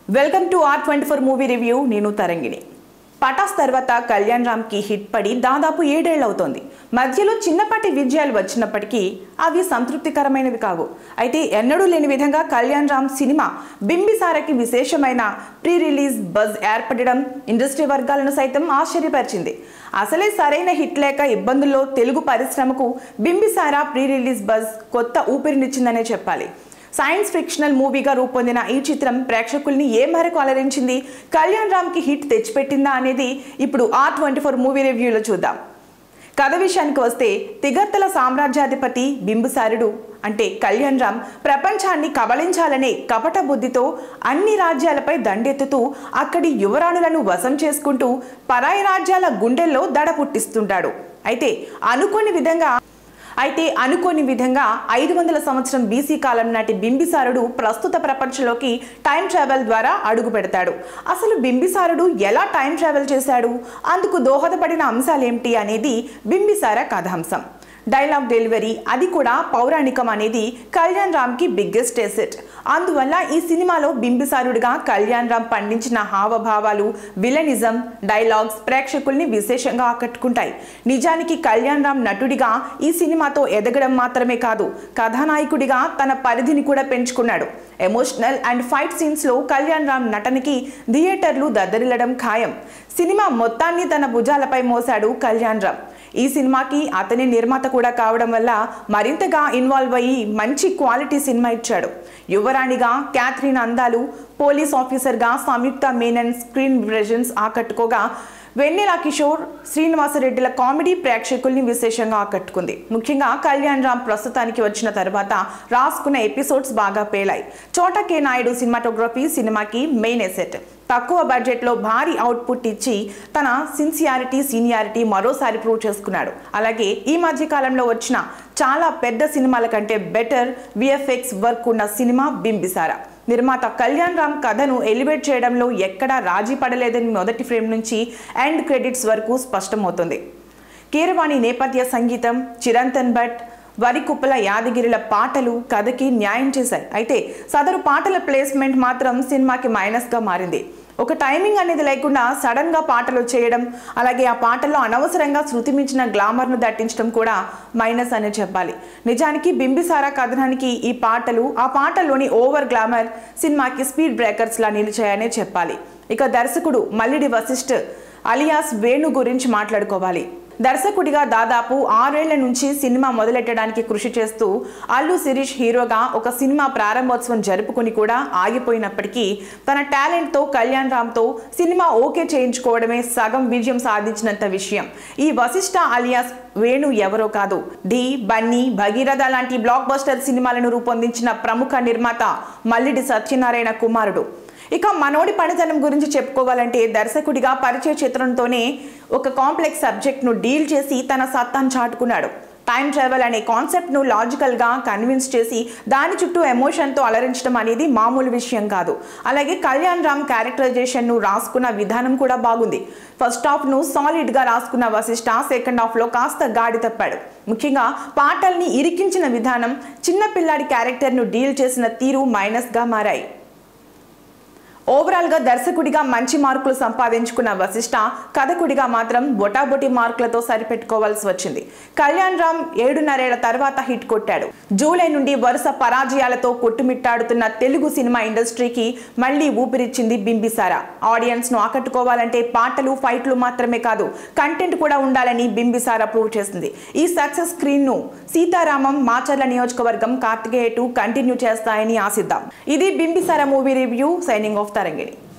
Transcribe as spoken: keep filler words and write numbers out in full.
Welcome to R twenty four movie review. నేను తరంగిణి. పటాస్ తర్వాత కళ్యాణ్ రామ్ కి హిట్ పడి దాదాపు ఏడేళ్ళు అవుతోంది. మధ్యలో చిన్నపాటి విజయాలు వచ్చినప్పటికీ అవి సంతృప్తికరమైనవి కావు. అయితే ఎన్నడూ లేని విధంగా కళ్యాణ్ రామ్ సినిమా బింబిసారకి విశేషమైన ప్రీ రిలీజ్ బజ్ ఏర్పడడం ఇండస్ట్రీ వర్గాలను సైతం ఆశ్చర్యపరిచింది. అసలే సరైన హిట్ లేక ఇబ్బందుల్లో తెలుగు పరిశ్రమకు బింబిసార ప్రీ రిలీజ్ బజ్ కొత్త ఊపిరినిచ్చిందనే చెప్పాలి. సైన్స్ ఫిక్షనల్ మూవీగా రూపొందిన ఈ చిత్రం ప్రేక్షకుల్ని ఏ మేరకు అలరించింది, కళ్యాణ్ రామ్ కి హిట్ తెచ్చిపెట్టిందా అనేది ఇప్పుడు ఆర్ ట్వంటీ ఫోర్ మూవీ రివ్యూలో చూద్దాం. కథ విషయానికి వస్తే తిగర్తల సామ్రాజ్యాధిపతి బింబిసారుడు అంటే కళ్యాణ్ రామ్ ప్రపంచాన్ని కబళించాలనే కపట బుద్ధితో అన్ని రాజ్యాలపై దండెత్తుతూ అక్కడి యువరాణులను వశం చేసుకుంటూ పరాయి రాజ్యాల గుండెల్లో దడ పుట్టిస్తుంటాడు. అయితే అనుకోని విధంగా అయితే అనుకోని విధంగా ఐదు వందల సంవత్సరం బీసీ కాలం నాటి బింబిసారుడు ప్రస్తుత ప్రపంచంలోకి టైం ట్రావెల్ ద్వారా అడుగు పెడతాడు. అసలు బింబిసారుడు ఎలా టైం ట్రావెల్ చేశాడు, అందుకు దోహదపడిన అంశాలేమిటి అనేది బింబిసార కథాంశం. డైలాగ్ డెలివరీ అది కూడా పౌరాణికం అనేది కళ్యాణ్ రామ్ కి బిగ్గెస్ట్ ఎసెట్. అందువల్ల ఈ సినిమాలో బింబిసారుడిగా కళ్యాణ్ రామ్ పండించిన హావభావాలు, విలనిజం, డైలాగ్స్ ప్రేక్షకుల్ని విశేషంగా ఆకట్టుకుంటాయి. నిజానికి కళ్యాణ్ రామ్ నటుడిగా ఈ సినిమాతో ఎదగడం మాత్రమే కాదు, కథానాయకుడిగా తన పరిధిని కూడా పెంచుకున్నాడు. ఎమోషనల్ అండ్ ఫైట్ సీన్స్ లో కళ్యాణ్ రామ్ నటనకి థియేటర్లు దద్దరిల్లడం ఖాయం. సినిమా మొత్తాన్ని తన భుజాలపై మోసాడు కళ్యాణ్ రామ్. ఈ సినిమాకి అతని నిర్మాత కూడా కావడం వల్ల మరింతగా ఇన్వాల్వ్ అయ్యి మంచి క్వాలిటీ సినిమా ఇచ్చాడు. యువరాణిగా క్యాథరిన్ అందాలు, పోలీస్ ఆఫీసర్గా సంయుక్త మేనన్ స్క్రీన్ ప్రెజెన్స్ ఆకట్టుకోగా, వెన్నెల కిషోర్, శ్రీనివాసరెడ్డిల కామెడీ ప్రేక్షకుల్ని విశేషంగా ఆకట్టుకుంది. ముఖ్యంగా కళ్యాణ్ రామ్ ప్రస్తుతానికి వచ్చిన తర్వాత రాసుకున్న ఎపిసోడ్స్ బాగా పేలాయి. చోటా కే నాయుడు సినిమాటోగ్రఫీ సినిమాకి మెయిన్ ఎసెట్. తక్కువ బడ్జెట్లో భారీ అవుట్పుట్ ఇచ్చి తన సిన్సియారిటీ సీనియారిటీ మరోసారి ప్రూవ్ చేసుకున్నాడు. అలాగే ఈ మధ్య కాలంలో వచ్చిన చాలా పెద్ద సినిమాల కంటే బెటర్ విఎఫ్ఎక్స్ వర్క్ ఉన్న సినిమా బింబిసార. నిర్మాత కళ్యాణ్ రామ్ కథను ఎలివేట్ చేయడంలో ఎక్కడా రాజీ పడలేదని మొదటి ఫ్రేమ్ నుంచి ఎండ్ క్రెడిట్స్ వరకు స్పష్టమవుతుంది. కీరవాణి నేపథ్య సంగీతం, చిరంతన్ భట్, వరికుప్పల యాదగిరిల పాటలు కథకి న్యాయం చేశాయి. అయితే సదరు పాటల ప్లేస్మెంట్ మాత్రం సినిమాకి మైనస్గా మారింది. ఒక టైమింగ్ అనేది లేకుండా సడన్గా పాటలు చేయడం, అలాగే ఆ పాటల్లో అనవసరంగా శృతి మించిన గ్లామర్ను దట్టించడం కూడా మైనస్ అనే చెప్పాలి. నిజానికి బింబిసార కథనానికి ఈ పాటలు, ఆ పాటల్లోని ఓవర్ గ్లామర్ సినిమాకి స్పీడ్ బ్రేకర్స్లా నిలిచాయనే చెప్పాలి. ఇక దర్శకుడు మల్లిడి వశిష్ఠ్ అలియాస్ వేణు గురించి మాట్లాడుకోవాలి. దర్శకుడిగా దాదాపు ఆరేళ్ల నుంచి సినిమా మొదలెట్టడానికి కృషి చేస్తూ అల్లు శిరీష్ హీరోగా ఒక సినిమా ప్రారంభోత్సవం జరుపుకుని కూడా ఆగిపోయినప్పటికీ తన టాలెంట్తో కళ్యాణ్ రామ్తో సినిమా ఓకే చేయించుకోవడమే సగం విజయం సాధించినంత విషయం. ఈ వశిష్ఠ అలియాస్ వేణు ఎవరో కాదు, డి, బన్నీ, భగీరథ లాంటి బ్లాక్ బస్టర్ సినిమాలను రూపొందించిన ప్రముఖ నిర్మాత మల్లిడి సత్యనారాయణ కుమారుడు. ఇక మనోడి పనితనం గురించి చెప్పుకోవాలంటే దర్శకుడిగా పరిచయ చిత్రంతోనే ఒక కాంప్లెక్స్ సబ్జెక్ట్ను డీల్ చేసి తన సత్తాను చాటుకున్నాడు. టైం ట్రావెల్ అనే కాన్సెప్ట్ను లాజికల్గా కన్విన్స్ చేసి దాని చుట్టూ ఎమోషన్తో అలరించడం అనేది మామూలు విషయం కాదు. అలాగే కళ్యాణ్ రామ్ క్యారెక్టరైజేషన్ను రాసుకున్న విధానం కూడా బాగుంది. ఫస్ట్ హాఫ్ను సాలిడ్గా రాసుకున్న వశిష్ఠ సెకండ్ హాఫ్లో కాస్త గాడి తప్పాడు. ముఖ్యంగా పాటల్ని ఇరికించిన విధానం, చిన్నపిల్లాడి క్యారెక్టర్ను డీల్ చేసిన తీరు మైనస్గా మారాయి. ఓవరాల్గా దర్శకుడిగా మంచి మార్కులు సంపాదించుకున్న వశిష్ఠ కథకుడిగా మాత్రం బొటాబొటి మార్కులతో సరిపెట్టుకోవాల్సి వచ్చింది. కళ్యాణ్ రామ్ ఏడున్నరేళ్ల తర్వాత హిట్ కొట్టాడు. జూలై నుండి వరుస పరాజయాలతో కొట్టుమిట్టాడుతున్న తెలుగు సినిమా ఇండస్ట్రీకి మళ్లీ ఊపిరిచ్చింది బింబిసార. ఆడియన్స్ ను ఆకట్టుకోవాలంటే పాటలు, ఫైట్లు మాత్రమే కాదు, కంటెంట్ కూడా ఉండాలని బింబిసార ప్రూవ్ చేసింది. ఈ సక్సెస్ స్క్రీన్ ను సీతారామం, మాచర్ల నియోజకవర్గం, కార్తికేయ టూ కంటిన్యూ చేస్తాయని ఆశిద్దాం. ఇది Bimbisara movie review. Signing off తరంగిణి.